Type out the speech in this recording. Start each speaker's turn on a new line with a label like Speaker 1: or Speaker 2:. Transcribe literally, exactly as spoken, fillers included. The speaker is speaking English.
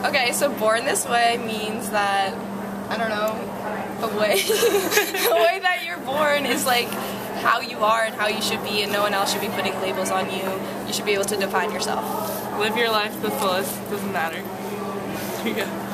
Speaker 1: Okay, so born this way means that, I don't know, the way, the way that you're born is like how you are and how you should be, and no one else should be putting labels on you. You should be able to define yourself.
Speaker 2: Live your life to the fullest, doesn't matter. There you go.